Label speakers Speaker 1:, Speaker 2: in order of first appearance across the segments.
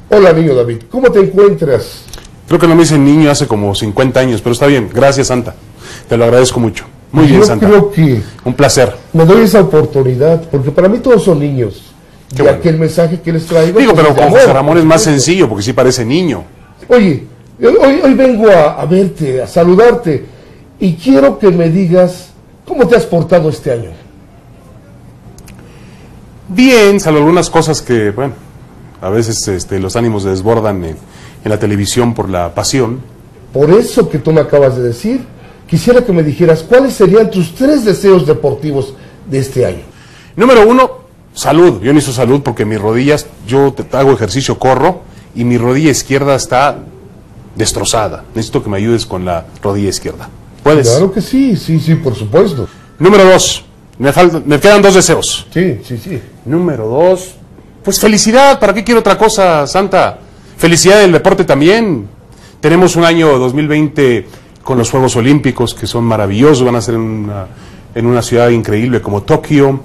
Speaker 1: Hola, niño David, ¿cómo te encuentras?
Speaker 2: Creo que no me dicen niño hace como 50 años, pero está bien. Gracias, Santa. Te lo agradezco mucho. Muy bien, Santa.
Speaker 1: Yo creo que
Speaker 2: un placer.
Speaker 1: Me doy esa oportunidad, porque para mí todos son niños.
Speaker 2: Qué
Speaker 1: y
Speaker 2: bueno.
Speaker 1: aquel mensaje que les traigo...
Speaker 2: Digo,
Speaker 1: pues,
Speaker 2: pero
Speaker 1: es de
Speaker 2: con José
Speaker 1: amor,
Speaker 2: Ramón es más sencillo, porque sí parece niño.
Speaker 1: Oye, hoy vengo a verte, a saludarte, y quiero que me digas cómo te has portado este año.
Speaker 2: Bien, salvo algunas cosas que, bueno, a veces los ánimos se desbordan en la televisión por la pasión.
Speaker 1: Por eso que tú me acabas de decir, quisiera que me dijeras cuáles serían tus 3 deseos deportivos de este año.
Speaker 2: Número 1, salud. Yo necesito salud porque mis rodillas, yo hago ejercicio, corro, y mi rodilla izquierda está destrozada. Necesito que me ayudes con la rodilla izquierda. ¿Puedes?
Speaker 1: Claro que sí, por supuesto.
Speaker 2: Número 2, me quedan 2 deseos.
Speaker 1: Sí.
Speaker 2: Número 2, pues felicidad. ¿Para qué quiero otra cosa, Santa? Felicidad del deporte también. Tenemos un año 2020 con los Juegos Olímpicos, que son maravillosos, van a ser en una ciudad increíble como Tokio.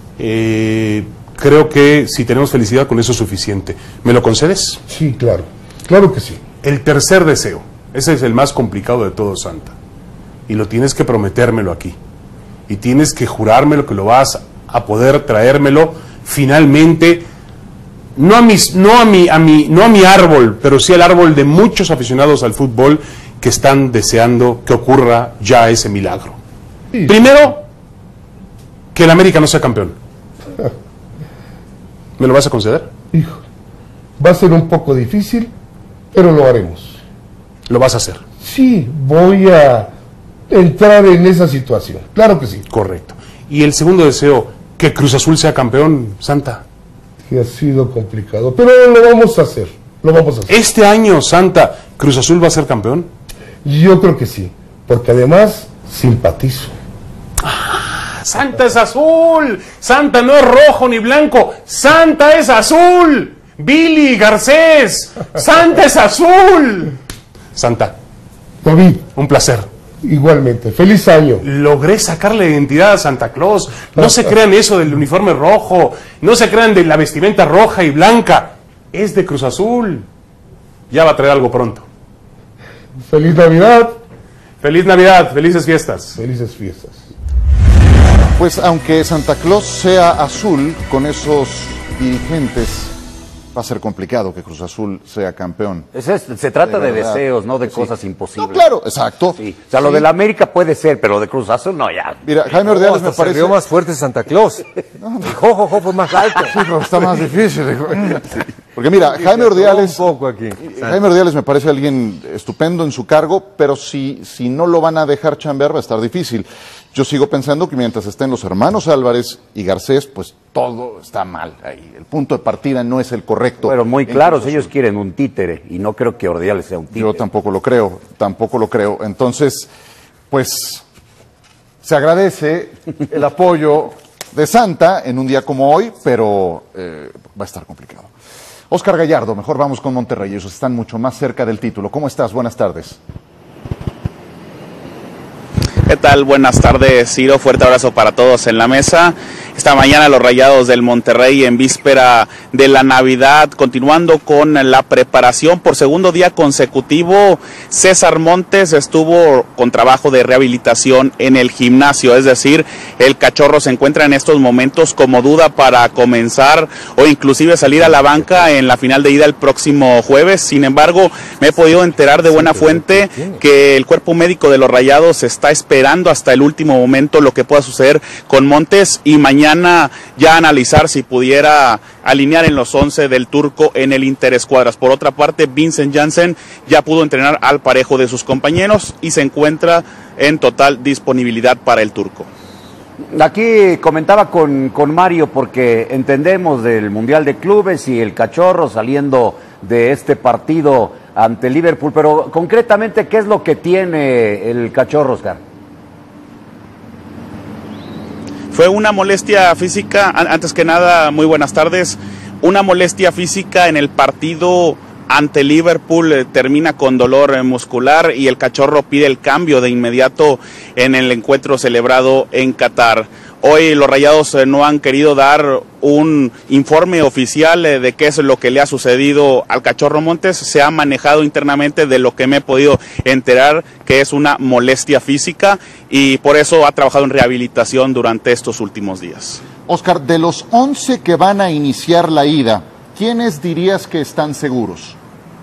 Speaker 2: Creo que si tenemos felicidad, con eso es suficiente. ¿Me lo concedes?
Speaker 1: Sí, claro que sí.
Speaker 2: El tercer deseo, ese es el más complicado de todos, Santa. Y lo tienes que prometérmelo aquí. Y tienes que jurármelo que lo vas a poder traérmelo finalmente. No a mi árbol, pero sí al árbol de muchos aficionados al fútbol que están deseando que ocurra ya ese milagro. Sí. Primero, que el América no sea campeón. ¿Me lo vas a conceder?
Speaker 1: Hijo, va a ser un poco difícil, pero lo haremos.
Speaker 2: ¿Lo vas a hacer?
Speaker 1: Sí, voy a entrar en esa situación. Claro que sí.
Speaker 2: Correcto. Y el segundo deseo, que Cruz Azul sea campeón, Santa.
Speaker 1: Que ha sido complicado, pero lo vamos a hacer.
Speaker 2: Este año, Santa, ¿Cruz Azul va a ser campeón?
Speaker 1: Yo creo que sí, porque además simpatizo.
Speaker 2: Santa es azul. Santa no es rojo ni blanco. Santa es azul. Billy Garcés. Santa es azul. Santa.
Speaker 1: David.
Speaker 2: Un placer.
Speaker 1: Igualmente. Feliz año.
Speaker 2: Logré sacarle identidad a Santa Claus. No se crean eso del uniforme rojo. No se crean de la vestimenta roja y blanca. Es de Cruz Azul. Ya va a traer algo pronto.
Speaker 1: Feliz Navidad.
Speaker 2: Feliz Navidad. Felices fiestas.
Speaker 1: Felices fiestas.
Speaker 3: Pues aunque Santa Claus sea azul, con esos dirigentes va a ser complicado que Cruz Azul sea campeón.
Speaker 4: Se trata de deseos, no de cosas imposibles.
Speaker 3: No, claro, exacto.
Speaker 4: Sí. O sea, lo de la América puede ser, pero lo de Cruz Azul no, ya.
Speaker 3: Mira, Jaime Ordiales me parece...
Speaker 5: Se más fuerte Santa Claus.
Speaker 3: Jojo, fue más alto. Sí, pero está más difícil. Porque mira, Jaime Ordiales...
Speaker 5: Un poco aquí.
Speaker 3: Jaime Ordiales me parece alguien estupendo en su cargo, pero si no lo van a dejar chambear va a estar difícil. Yo sigo pensando que mientras estén los hermanos Álvarez y Garcés, pues todo está mal ahí. El punto de partida no es el correcto.
Speaker 4: Pero muy claro, ellos quieren un títere, y no creo que Ordiales sea un títere.
Speaker 3: Yo tampoco lo creo. Entonces, pues, se agradece el apoyo de Santa en un día como hoy, pero va a estar complicado. Óscar Gallardo, mejor vamos con Monterrey, ellos están mucho más cerca del título. ¿Cómo estás? Buenas tardes.
Speaker 6: ¿Qué tal? Buenas tardes, Ciro. Fuerte abrazo para todos en la mesa. Esta mañana los Rayados del Monterrey en víspera de la Navidad, continuando con la preparación por segundo día consecutivo. César Montes estuvo con trabajo de rehabilitación en el gimnasio, es decir, el Cachorro se encuentra en estos momentos como duda para comenzar o inclusive salir a la banca en la final de ida el próximo jueves. Sin embargo, me he podido enterar de buena fuente que el cuerpo médico de los Rayados está esperando hasta el último momento lo que pueda suceder con Montes y mañana ya analizar si pudiera alinear en los 11 del turco en el interescuadras. Por otra parte, Vincent Janssen ya pudo entrenar al parejo de sus compañeros y se encuentra en total disponibilidad para el turco.
Speaker 4: Aquí comentaba con Mario porque entendemos del Mundial de Clubes y el Cachorro saliendo de este partido ante Liverpool, pero concretamente, ¿qué es lo que tiene el Cachorro, Oscar?
Speaker 6: Fue una molestia física, antes que nada, muy buenas tardes, una molestia física en el partido ante Liverpool, termina con dolor muscular y el Cachorro pide el cambio de inmediato en el encuentro celebrado en Qatar. Hoy los Rayados no han querido dar un informe oficial de qué es lo que le ha sucedido al Cachorro Montes. Se ha manejado internamente, de lo que me he podido enterar, que es una molestia física y por eso ha trabajado en rehabilitación durante estos últimos días.
Speaker 3: Óscar, de los 11 que van a iniciar la ida, ¿quiénes dirías que están seguros?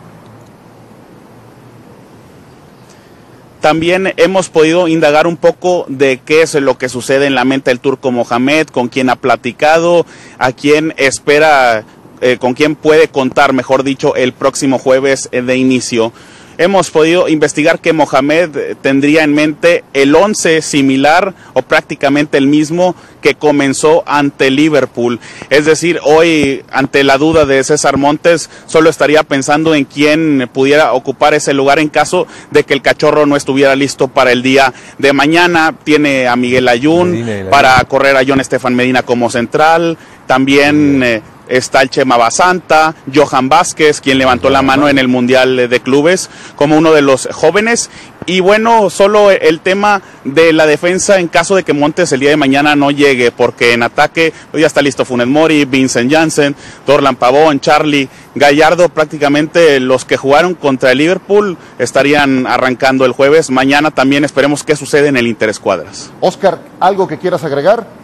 Speaker 6: También hemos podido indagar un poco de qué es lo que sucede en la mente del Turco Mohamed, con quién ha platicado, a quién espera, con quién puede contar, mejor dicho, el próximo jueves de inicio. Hemos podido investigar que Mohamed tendría en mente el 11 similar o prácticamente el mismo que comenzó ante Liverpool. Es decir, hoy, ante la duda de César Montes, solo estaría pensando en quién pudiera ocupar ese lugar en caso de que el Cachorro no estuviera listo para el día de mañana. Tiene a Miguel Ayun para correr a John Estefan Medina como central. También está el Chema Basanta, Johan Vázquez, quien levantó la mano en el Mundial de Clubes como uno de los jóvenes. Y bueno, solo el tema de la defensa en caso de que Montes el día de mañana no llegue, porque en ataque ya está listo Funes Mori, Vincent Janssen, Dorlan Pavón, Charlie Gallardo. Prácticamente los que jugaron contra el Liverpool estarían arrancando el jueves. Mañana también esperemos qué sucede en el Interescuadras.
Speaker 3: Óscar, ¿algo que quieras agregar?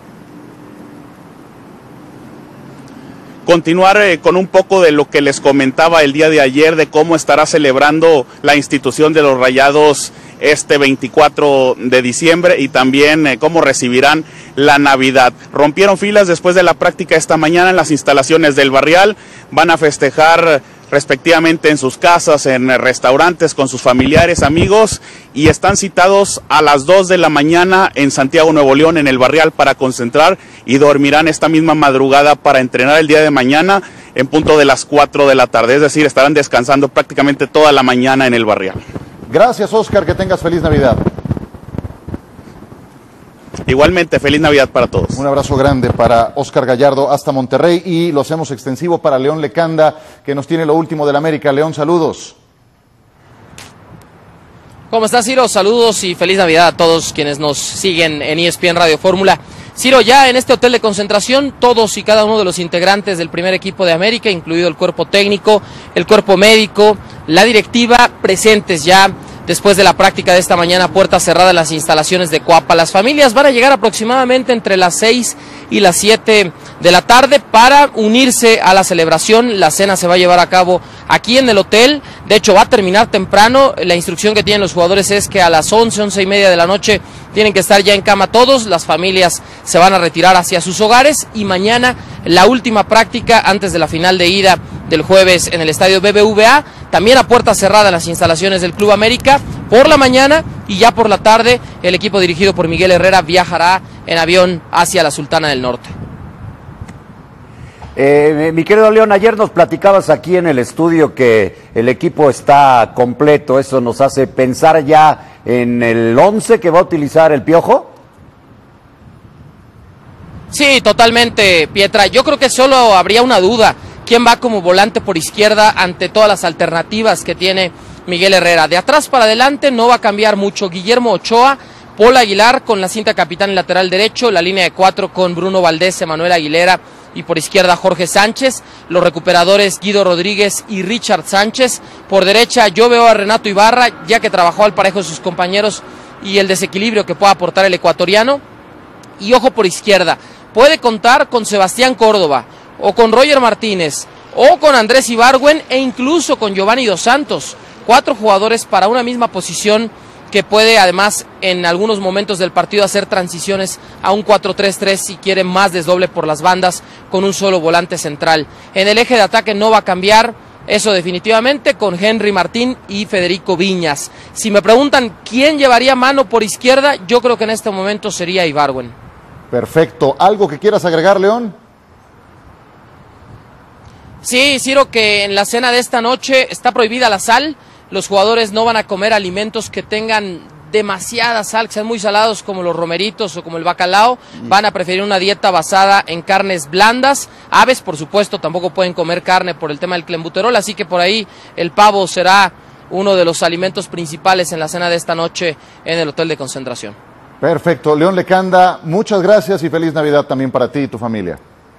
Speaker 6: Continuar con un poco de lo que les comentaba el día de ayer, de cómo estará celebrando la institución de los Rayados este 24 de diciembre y también cómo recibirán la Navidad. Rompieron filas después de la práctica esta mañana en las instalaciones del Barrial. Van a festejar respectivamente en sus casas, en restaurantes, con sus familiares, amigos, y están citados a las 2 de la mañana en Santiago, Nuevo León, en el Barrial, para concentrar, y dormirán esta misma madrugada para entrenar el día de mañana en punto de las 4 de la tarde, es decir, estarán descansando prácticamente toda la mañana en el Barrial.
Speaker 3: Gracias, Óscar, que tengas feliz Navidad.
Speaker 6: Igualmente, feliz Navidad para todos.
Speaker 3: Un abrazo grande para Óscar Gallardo hasta Monterrey, y lo hacemos extensivo para León Lecanda, que nos tiene lo último del América. León, saludos.
Speaker 5: ¿Cómo estás, Ciro? Saludos y feliz Navidad a todos quienes nos siguen en ESPN Radio Fórmula. Ciro, ya en este hotel de concentración, todos y cada uno de los integrantes del primer equipo de América, incluido el cuerpo técnico, el cuerpo médico, la directiva, presentes ya después de la práctica de esta mañana, puerta cerrada en las instalaciones de Coapa. Las familias van a llegar aproximadamente entre las 6 y las 7 de la tarde para unirse a la celebración. La cena se va a llevar a cabo aquí en el hotel, de hecho va a terminar temprano. La instrucción que tienen los jugadores es que a las 11 y media de la noche tienen que estar ya en cama todos. Las familias se van a retirar hacia sus hogares y mañana la última práctica antes de la final de ida del jueves en el estadio BBVA, también a puerta cerrada en las instalaciones del Club América por la mañana, y ya por la tarde el equipo dirigido por Miguel Herrera viajará en avión hacia la Sultana del Norte.
Speaker 4: Mi querido León, ayer nos platicabas aquí en el estudio que el equipo está completo. ¿Eso nos hace pensar ya en el 11 que va a utilizar el Piojo?
Speaker 5: Sí, totalmente, Pietra. Yo creo que solo habría una duda: ¿quién va como volante por izquierda ante todas las alternativas que tiene Miguel Herrera? De atrás para adelante no va a cambiar mucho. Guillermo Ochoa, Paul Aguilar con la cinta capitán en lateral derecho, la línea de 4 con Bruno Valdés, Emanuel Aguilera y por izquierda Jorge Sánchez, los recuperadores Guido Rodríguez y Richard Sánchez. Por derecha yo veo a Renato Ibarra, ya que trabajó al parejo de sus compañeros, y el desequilibrio que pueda aportar el ecuatoriano. Y ojo, por izquierda puede contar con Sebastián Córdoba, o con Roger Martínez, o con Andrés Ibargüen, e incluso con Giovanni Dos Santos. 4 jugadores para una misma posición, que puede además en algunos momentos del partido hacer transiciones a un 4-3-3 si quiere más desdoble por las bandas con un solo volante central. En el eje de ataque no va a cambiar, eso definitivamente, con Henry Martín y Federico Viñas. Si me preguntan quién llevaría mano por izquierda, yo creo que en este momento sería Ibargüen.
Speaker 3: Perfecto. ¿Algo que quieras agregar, León?
Speaker 5: Sí, Ciro, que en la cena de esta noche está prohibida la sal. Los jugadores no van a comer alimentos que tengan demasiada sal, que sean muy salados, como los romeritos o como el bacalao. Van a preferir una dieta basada en carnes blandas. Aves, por supuesto, tampoco pueden comer carne por el tema del clenbuterol, así que por ahí el pavo será uno de los alimentos principales en la cena de esta noche en el hotel de concentración.
Speaker 3: Perfecto. León Lecanda, muchas gracias y feliz Navidad también para ti y tu familia.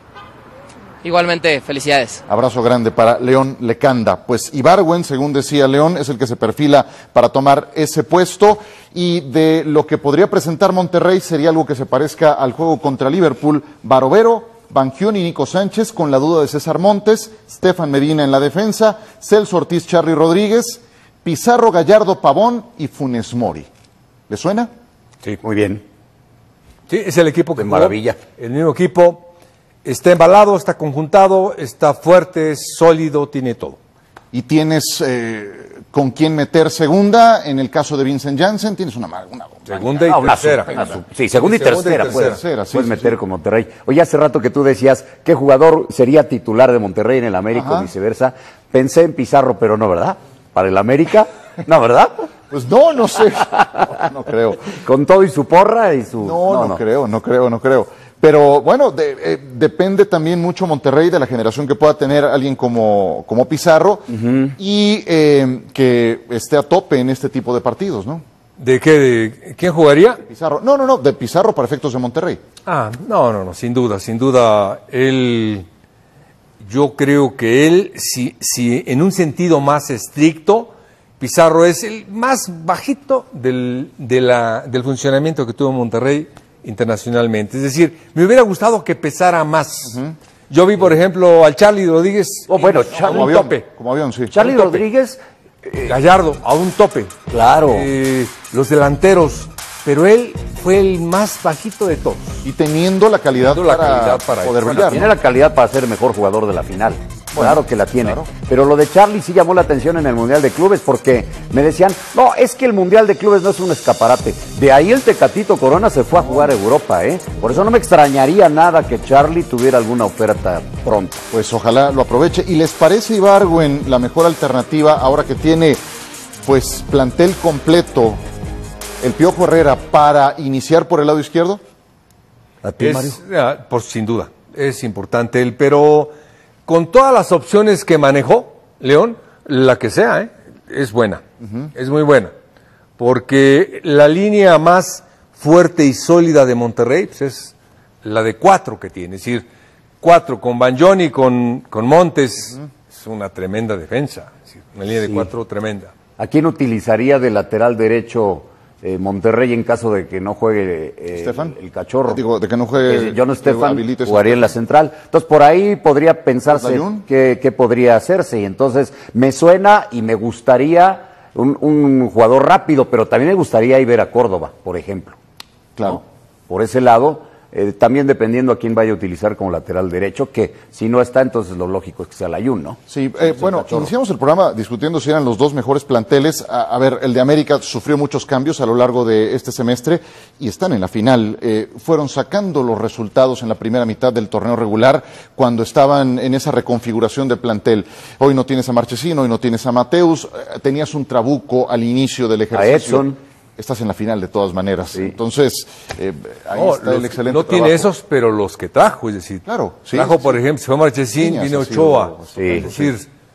Speaker 5: Igualmente, felicidades.
Speaker 3: Abrazo grande para León Lecanda. Pues Ibargüen, según decía León, es el que se perfila para tomar ese puesto, y de lo que podría presentar Monterrey sería algo que se parezca al juego contra Liverpool: Barovero, Banchioni y Nico Sánchez, con la duda de César Montes, Stefan Medina en la defensa, Celso Ortiz, Charly Rodríguez, Pizarro, Gallardo, Pavón y Funes Mori. ¿Le suena?
Speaker 4: Sí, muy bien.
Speaker 7: Sí, es el equipo que
Speaker 4: de maravilla.
Speaker 7: El mismo equipo. Está embalado, está conjuntado, está fuerte, sólido, tiene todo.
Speaker 3: Y tienes con quién meter segunda, en el caso de Vincent Janssen, tienes una
Speaker 7: segunda y tercera.
Speaker 4: Sí, segunda y tercera. Puedes meter con Monterrey. Oye, hace rato que tú decías qué jugador sería titular de Monterrey en el América o viceversa. Pensé en Pizarro, pero no, ¿verdad? Para el América, no, ¿verdad?
Speaker 3: Pues no sé. No creo.
Speaker 4: Con todo y su porra y su...
Speaker 3: No creo. Pero bueno, depende también mucho Monterrey de la generación que pueda tener alguien como Pizarro y que esté a tope en este tipo de partidos, ¿no?
Speaker 7: ¿De qué? ¿De quién jugaría?
Speaker 3: Pizarro. No, de Pizarro para efectos de Monterrey.
Speaker 7: No, sin duda. Él, yo creo que él, si en un sentido más estricto, Pizarro es el más bajito del funcionamiento que tuvo Monterrey internacionalmente. Es decir, me hubiera gustado que pesara más. Yo vi, por ejemplo, al Charly Rodríguez a un tope.
Speaker 3: Como avión, sí.
Speaker 4: Charly Rodríguez,
Speaker 7: Gallardo a un tope.
Speaker 4: Claro.
Speaker 7: Los delanteros, pero él fue el más bajito de todos.
Speaker 3: Y teniendo la calidad para poder brillar.
Speaker 4: Tiene la calidad para ser el mejor jugador de la final. Claro que la tiene. Claro. Pero lo de Charly sí llamó la atención en el Mundial de Clubes, porque me decían, no, es que el Mundial de Clubes no es un escaparate. De ahí el Tecatito Corona se fue a jugar a Europa, ¿eh? Por eso no me extrañaría nada que Charly tuviera alguna oferta pronto.
Speaker 3: Pues ojalá lo aproveche. ¿Y les parece Ibargüen la mejor alternativa ahora que tiene, pues, plantel completo el Piojo Herrera para iniciar por el lado izquierdo?
Speaker 4: ¿A ti, Mario?
Speaker 7: Sin duda, es importante él, pero con todas las opciones que manejó León, la que sea, es buena, es muy buena, porque la línea más fuerte y sólida de Monterrey pues es la de 4 que tiene, es decir, 4 con Banchioni, con Montes, es una tremenda defensa, es decir, una línea de 4 tremenda.
Speaker 4: ¿A quién utilizaría de lateral derecho Monterrey en caso de que no juegue el Cachorro?
Speaker 3: Digo, de que no juegue
Speaker 4: John Stefan, jugaría en la central. Entonces, por ahí podría pensarse qué podría hacerse. Y entonces, me suena y me gustaría un jugador rápido, pero también me gustaría ir ver a Córdoba, por ejemplo.
Speaker 3: Claro.
Speaker 4: ¿No? Por ese lado, también dependiendo a quién vaya a utilizar como lateral derecho, que si no está, entonces lo lógico es que sea Layún, ¿no?
Speaker 3: Sí, bueno, iniciamos el programa discutiendo si eran los dos mejores planteles. A ver, el de América sufrió muchos cambios a lo largo de este semestre y están en la final. Fueron sacando los resultados en la primera mitad del torneo regular cuando estaban en esa reconfiguración de plantel. Hoy no tienes a Marchesín, hoy no tienes a Mateus, tenías un Trabuco al inicio del ejercicio.
Speaker 4: A Edson.
Speaker 3: Estás en la final de todas maneras. Sí. Entonces, ahí está el excelente
Speaker 7: no tiene
Speaker 3: trabajo.
Speaker 7: Esos, pero los que trajo, es decir,
Speaker 3: claro,
Speaker 7: trajo, por ejemplo, se fue Marchesín, vino Ochoa. Es decir,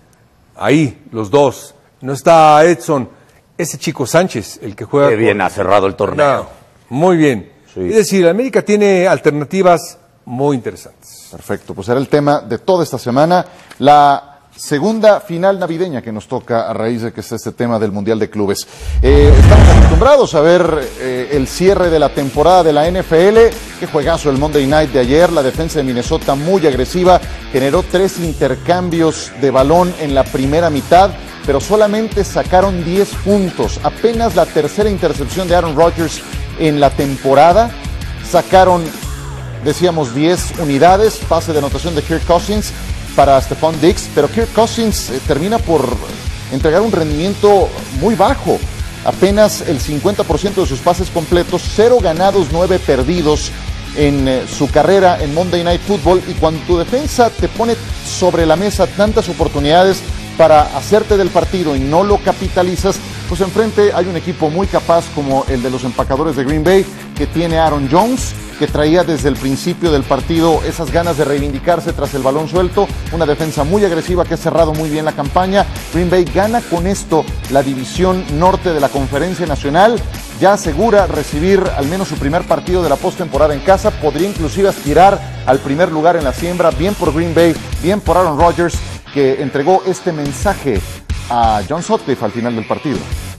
Speaker 7: ahí, los dos. No está Edson, ese chico Sánchez, el que juega.
Speaker 4: Qué bien ha cerrado el torneo.
Speaker 7: No, muy bien. Sí. Es decir, América tiene alternativas muy interesantes.
Speaker 3: Perfecto, pues era el tema de toda esta semana. La segunda final navideña que nos toca a raíz de que está este tema del Mundial de Clubes. Estamos acostumbrados a ver el cierre de la temporada de la NFL. Qué juegazo el Monday Night de ayer. La defensa de Minnesota muy agresiva. Generó 3 intercambios de balón en la primera mitad, pero solamente sacaron 10 puntos. Apenas la tercera intercepción de Aaron Rodgers en la temporada. Sacaron, decíamos, 10 unidades. Pase de anotación de Kirk Cousins para Stephon Diggs, pero Kirk Cousins termina por entregar un rendimiento muy bajo. Apenas el 50% de sus pases completos, 0 ganados, 9 perdidos en su carrera en Monday Night Football. Y cuando tu defensa te pone sobre la mesa tantas oportunidades para hacerte del partido y no lo capitalizas, pues enfrente hay un equipo muy capaz como el de los empacadores de Green Bay, que tiene a Aaron Jones, que traía desde el principio del partido esas ganas de reivindicarse tras el balón suelto, una defensa muy agresiva que ha cerrado muy bien la campaña. Green Bay gana con esto la división norte de la Conferencia Nacional, ya asegura recibir al menos su primer partido de la postemporada en casa, podría inclusive aspirar al primer lugar en la siembra. Bien por Green Bay, bien por Aaron Rodgers, que entregó este mensaje a John Sutcliffe al final del partido.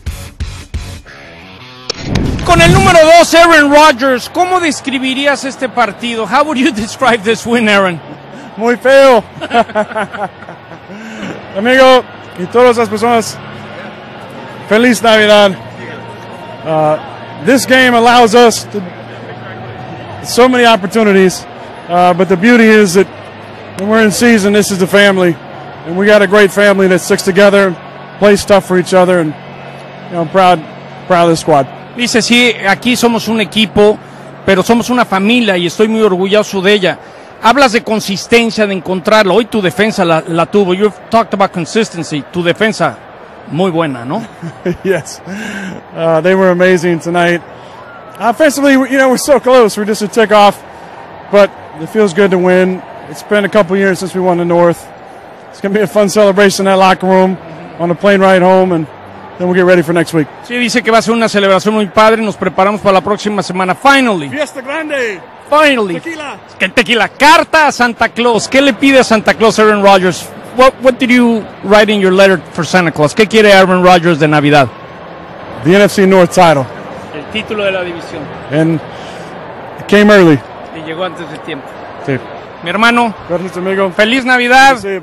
Speaker 8: Con el número 2, Aaron Rodgers, ¿cómo describirías este partido? How would you describe this win, Aaron?
Speaker 9: Muy feo. Amigo y todas las personas, feliz Navidad. This game allows us so many opportunities, but the beauty is that when we're in season, this is the family, and we got a great family that sticks together, plays tough for each other, and I'm proud of the squad.
Speaker 8: Dice, sí, aquí somos un equipo, pero somos una familia y estoy muy orgulloso de ella. Hablas de consistencia, de encontrarlo. Hoy tu defensa la tuvo. You've talked about consistency. Tu defensa, muy buena, ¿no?
Speaker 9: Yes. They were amazing tonight. Offensively, we're so close. We're just a tick off, but it feels good to win. It's been a couple years since we won the North. It's going to be a fun celebration in that locker room on the plane ride home, and then we'll get ready for next week.
Speaker 8: Sí, dice que va a ser una celebración muy padre. Nos preparamos para la próxima semana. Finally.
Speaker 9: Fiesta grande.
Speaker 8: Finally.
Speaker 9: Tequila.
Speaker 8: ¿Qué tequila? Carta a Santa Claus. ¿Qué le pide a Santa Claus Aaron Rodgers? What did you write in your letter for Santa Claus? ¿Qué quiere Aaron Rodgers de Navidad?
Speaker 9: The NFC North title.
Speaker 8: El título de la división.
Speaker 9: And it came early.
Speaker 8: Y llegó antes de tiempo.
Speaker 9: Sí.
Speaker 8: Mi hermano,
Speaker 9: Gracias, amigo.
Speaker 8: feliz Navidad.
Speaker 9: Sí.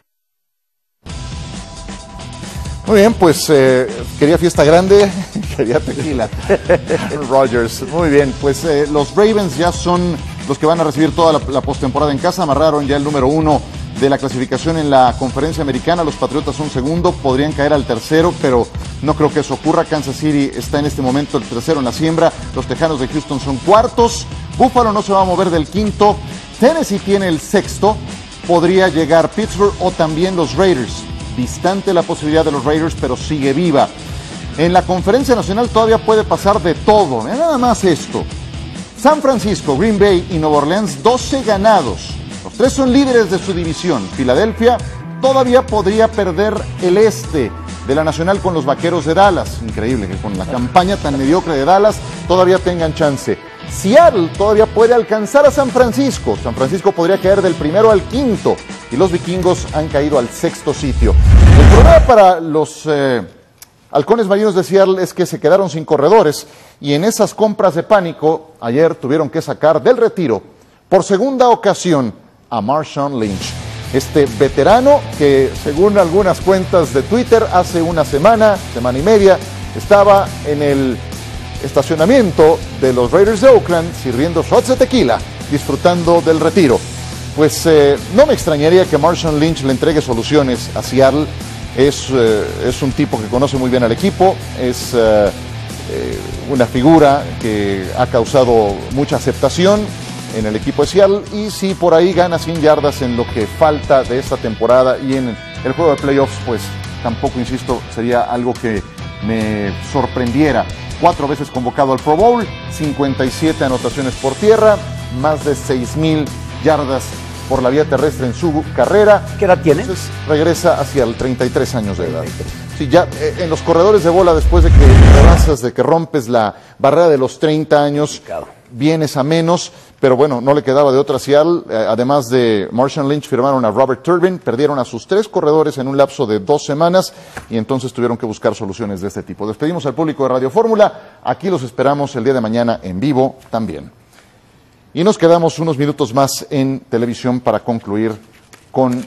Speaker 3: Muy bien, pues quería fiesta grande, quería tequila. Rodgers, muy bien, pues los Ravens ya son los que van a recibir toda la postemporada en casa, amarraron ya el número 1 de la clasificación en la conferencia americana, los Patriotas son segundo, podrían caer al tercero, pero no creo que eso ocurra. Kansas City está en este momento el tercero en la siembra, los Tejanos de Houston son cuartos, Buffalo no se va a mover del quinto, Tennessee tiene el sexto, podría llegar Pittsburgh o también los Raiders. Distante la posibilidad de los Raiders, pero sigue viva. En la Conferencia Nacional todavía puede pasar de todo. Nada más esto. San Francisco, Green Bay y Nueva Orleans, 12 ganados. Los tres son líderes de su división. Filadelfia todavía podría perder el este de la Nacional con los Vaqueros de Dallas. Increíble que con la campaña tan mediocre de Dallas todavía tengan chance. Seattle todavía puede alcanzar a San Francisco. San Francisco podría caer del primero al quinto y los vikingos han caído al sexto sitio. El problema para los halcones marinos de Seattle es que se quedaron sin corredores y en esas compras de pánico ayer tuvieron que sacar del retiro por segunda ocasión a Marshawn Lynch. Este veterano que según algunas cuentas de Twitter hace una semana y media estaba en el estacionamiento de los Raiders de Oakland sirviendo shots de tequila, disfrutando del retiro. Pues no me extrañaría que Marshawn Lynch le entregue soluciones a Seattle. Es un tipo que conoce muy bien al equipo, es una figura que ha causado mucha aceptación en el equipo de Seattle y si por ahí gana 100 yardas en lo que falta de esta temporada y en el juego de playoffs, pues tampoco, insisto, sería algo que me sorprendiera. 4 veces convocado al Pro Bowl, 57 anotaciones por tierra, más de 6,000 yardas por la vía terrestre en su carrera.
Speaker 4: ¿Qué edad tiene?
Speaker 3: Entonces regresa hacia el 33 años de edad. Sí, ya en los corredores de bola, después de que rebasas, de que rompes la barrera de los 30 años, vienes a menos, pero bueno, no le quedaba de otra. Seattle, además de Marshawn Lynch, firmaron a Robert Turbin, perdieron a sus 3 corredores en un lapso de 2 semanas y entonces tuvieron que buscar soluciones de este tipo. Despedimos al público de Radio Fórmula, aquí los esperamos el día de mañana en vivo también. Y nos quedamos unos minutos más en televisión para concluir con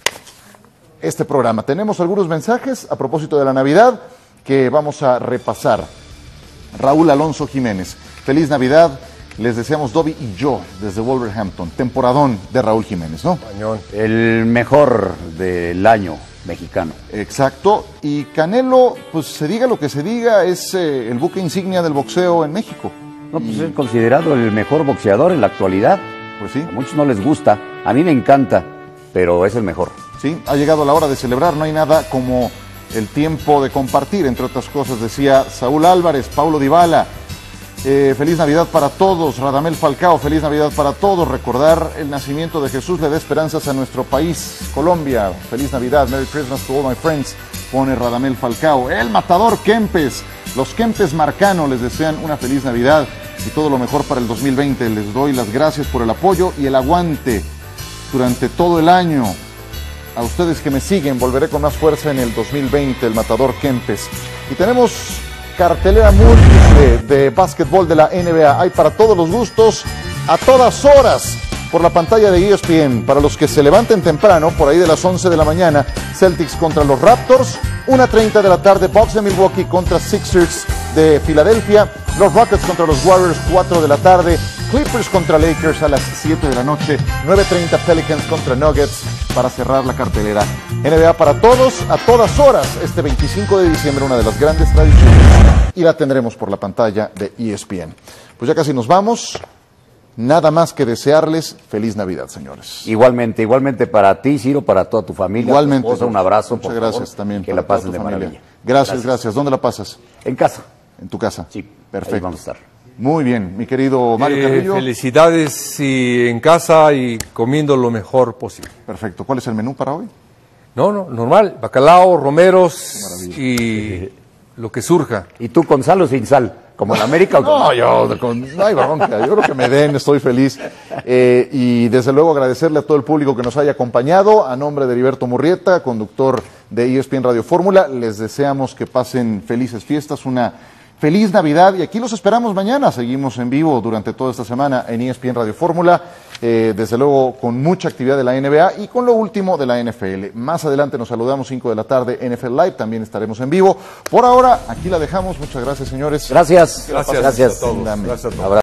Speaker 3: este programa. Tenemos algunos mensajes a propósito de la Navidad que vamos a repasar. Raúl Alonso Jiménez, feliz Navidad, les deseamos Dobby y yo desde Wolverhampton. Temporadón de Raúl Jiménez, ¿no?
Speaker 4: El mejor del año mexicano.
Speaker 3: Exacto, y Canelo, pues se diga lo que se diga, es el buque insignia del boxeo en México.
Speaker 4: No, pues es considerado el mejor boxeador en la actualidad.
Speaker 3: Pues sí.
Speaker 4: A muchos no les gusta, a mí me encanta, pero es el mejor.
Speaker 3: Sí, ha llegado la hora de celebrar, no hay nada como el tiempo de compartir, entre otras cosas, decía Saúl Álvarez, Paulo Dybala, Feliz Navidad para todos. Radamel Falcao, feliz Navidad para todos. Recordar el nacimiento de Jesús le da esperanzas a nuestro país, Colombia. Feliz Navidad, Merry Christmas to all my friends, pone Radamel Falcao. El Matador Kempes, los Kempes Marcano les desean una feliz Navidad y todo lo mejor para el 2020. Les doy las gracias por el apoyo y el aguante durante todo el año. A ustedes que me siguen, volveré con más fuerza en el 2020, el Matador Kempes. Y tenemos cartelera múltiple de básquetbol de la NBA. Hay para todos los gustos, a todas horas, por la pantalla de ESPN. Para los que se levanten temprano, por ahí de las 11 de la mañana, Celtics contra los Raptors. 1:30 de la tarde, Bucks de Milwaukee contra Sixers de Filadelfia. Los Rockets contra los Warriors, 4 de la tarde. Clippers contra Lakers a las 7 de la noche. 9:30 Pelicans contra Nuggets para cerrar la cartelera. NBA para todos, a todas horas, este 25 de diciembre, una de las grandes tradiciones. Y la tendremos por la pantalla de ESPN. Pues ya casi nos vamos. Nada más que desearles feliz Navidad, señores.
Speaker 4: Igualmente para ti, Ciro, para toda tu familia.
Speaker 3: Igualmente.
Speaker 4: Tu esposa, un abrazo.
Speaker 3: Muchas gracias también.
Speaker 4: Que la pasen de
Speaker 3: familia.
Speaker 4: maravilla.
Speaker 3: Gracias. ¿Dónde la pasas?
Speaker 4: En casa.
Speaker 3: ¿En tu casa?
Speaker 4: Sí.
Speaker 3: Perfecto.
Speaker 4: Ahí vamos a estar.
Speaker 3: Muy bien, mi querido Mario Carrillo.
Speaker 7: Felicidades y en casa y comiendo lo mejor posible.
Speaker 3: Perfecto. ¿Cuál es el menú para hoy?
Speaker 7: No, normal. Bacalao, romeros y lo que surja.
Speaker 4: ¿Y tú con sal o sin sal? ¿Como en América o con...
Speaker 3: No, no hay bronca, yo creo que me den, estoy feliz. Y desde luego agradecerle a todo el público que nos haya acompañado. A nombre de Heriberto Murrieta, conductor de ESPN Radio Fórmula, les deseamos que pasen felices fiestas, una feliz Navidad, y aquí los esperamos mañana. Seguimos en vivo durante toda esta semana en ESPN Radio Fórmula, desde luego con mucha actividad de la NBA y con lo último de la NFL. Más adelante nos saludamos 5 de la tarde, NFL Live, también estaremos en vivo. Por ahora, aquí la dejamos. Muchas gracias, señores.
Speaker 4: Gracias.
Speaker 7: Gracias a todos.
Speaker 3: Dame.
Speaker 7: Gracias a todos.
Speaker 4: Abrazo.